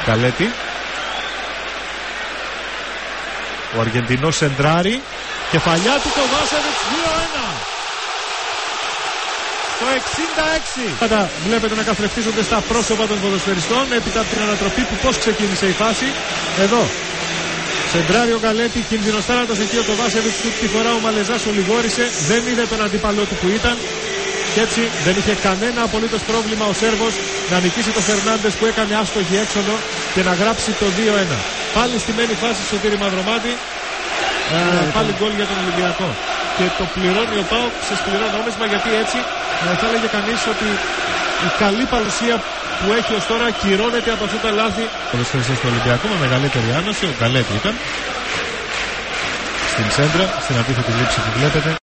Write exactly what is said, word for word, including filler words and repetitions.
Καλέτη. Ο Αργεντινός σεντράρει. Κεφαλιά του το Βάσεβιτς, δύο ένα. Το εξήντα έξι. Βλέπετε να καθρεφτίζονται στα πρόσωπα των ποδοσφαιριστών έπειτα από την ανατροπή που πώς ξεκίνησε η φάση. Εδώ. Σεντράρει ο Καλέτη, κινδυνοστάρατος εκεί ο Κοβάσεβιτς, τη φορά ο Μαλεζάς ολιγόρησε, δεν είδε τον αντίπαλό του που ήταν και έτσι δεν είχε κανένα απολύτως πρόβλημα ο Σέρβος να νικήσει τον Φερνάντες που έκανε άστοχη έξοδο και να γράψει το δύο ένα. Πάλι στημένη φάση στο Σωτήρη Μαυρομάτη, ε, πάλι γκολ για τον Ολυμπιακό. Και το πληρώνει ο ΠΑΟΚ σε σκληρό νόμισμα, γιατί έτσι ε, θα έλεγε κανείς ότι η καλή παρουσία που έχει ως τώρα ακυρώνεται από αυτά τα λάθη. Ο ποδοσφαιριστής του Ολυμπιακού με μεγαλύτερη άνωση, ο Καλέτη ήταν στην σέντρα, στην αντίθετη λήψη που βλέπετε.